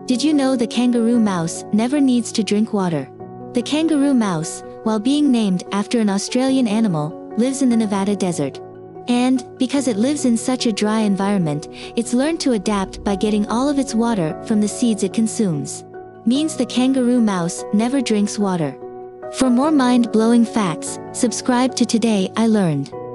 Did you know the kangaroo mouse never needs to drink water? The kangaroo mouse, while being named after an Australian animal, lives in the Nevada desert. And, because it lives in such a dry environment, it's learned to adapt by getting all of its water from the seeds it consumes. Means the kangaroo mouse never drinks water. For more mind-blowing facts, subscribe to Today I Learned.